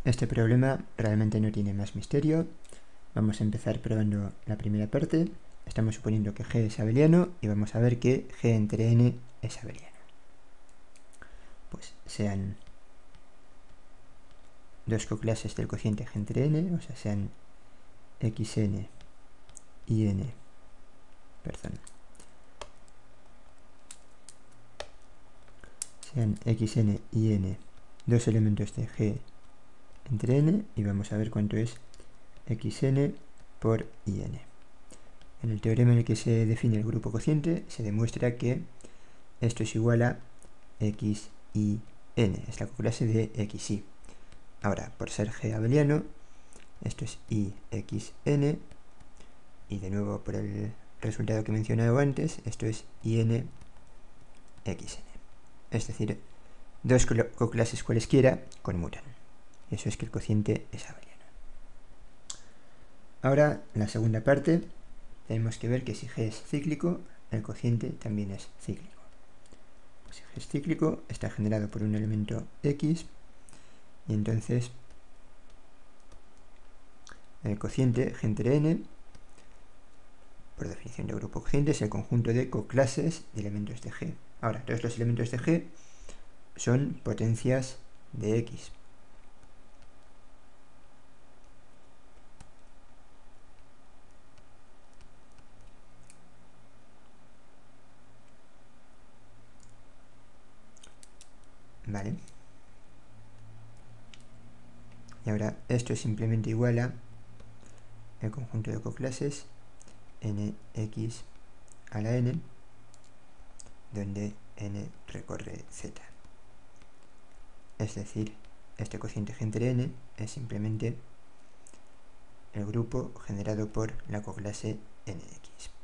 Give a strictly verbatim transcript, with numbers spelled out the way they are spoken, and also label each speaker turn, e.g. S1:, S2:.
S1: Este problema realmente no tiene más misterio. Vamos a empezar probando la primera parte. Estamos suponiendo que G es abeliano y vamos a ver que G entre n es abeliano. Pues sean dos coclases del cociente G entre n, o sea, sean xn y n, perdón, sean xn y n dos elementos de G entre n, y vamos a ver cuánto es xn por in. En el teorema en el que se define el grupo cociente se demuestra que esto es igual a x y n, es la coclase de xy. Ahora, por ser G abeliano, esto es i xn, y de nuevo por el resultado que he mencionado antes, esto es in xn. Es decir, dos coclases cualesquiera conmutan. Eso es que el cociente es abeliano. Ahora, la segunda parte, tenemos que ver que si G es cíclico, el cociente también es cíclico. Si G es cíclico, está generado por un elemento x, y entonces el cociente G entre n, por definición de grupo cociente, es el conjunto de coclases de elementos de G. Ahora, todos los elementos de G son potencias de x. ¿Vale? Y ahora esto es simplemente igual a el conjunto de coclases nx a la n, donde n recorre z. Es decir, este cociente G entre n es simplemente el grupo generado por la coclase nx.